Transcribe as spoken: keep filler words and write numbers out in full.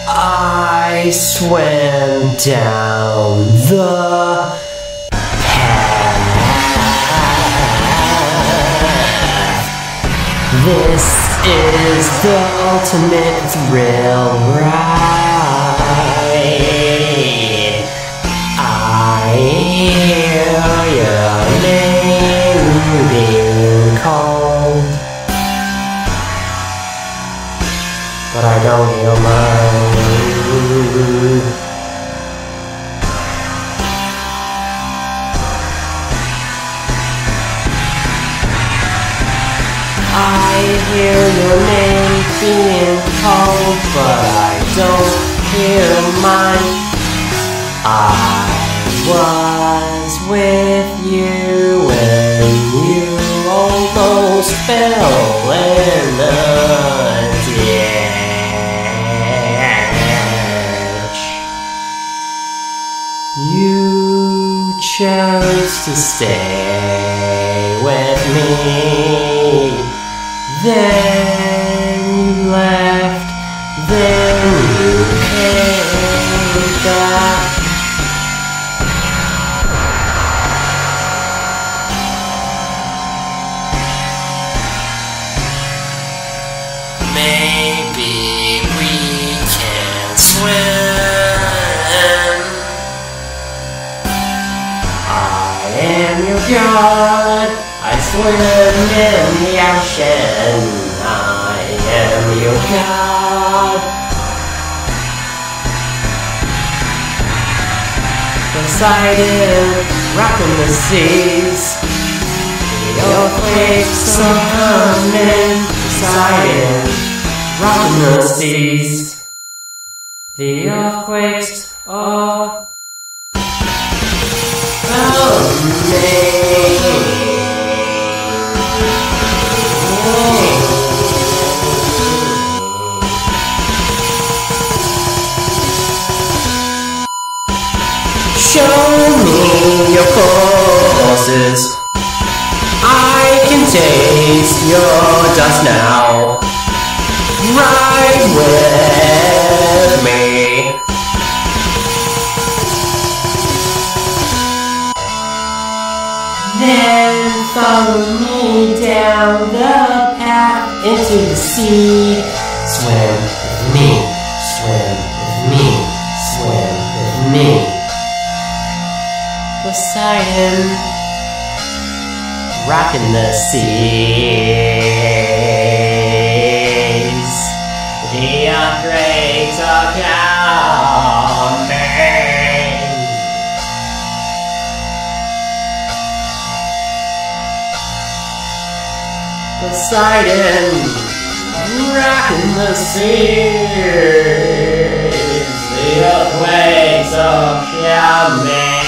I swam down the path. This is the ultimate thrill ride. I hear your name being called, but I don't hear mine. I hear your name being called, but I don't hear mine. I was with you when you almost fell in the ditch. You chose to stay with me, then you left, then you came back. Maybe we can swim. I am your god. I swim in the ocean. I am your god. Poseidon, rocking the seas. The earthquakes are coming. Poseidon, rocking the seas. The earthquakes are coming. Show me your forces. I can taste your dust now. Ride with me. Then follow me down the path into the sea. Swim with me, swim with me, swim with me. Poseidon, rocking the seas. The earthquakes are coming. Poseidon, rocking the seas. The earthquakes are coming.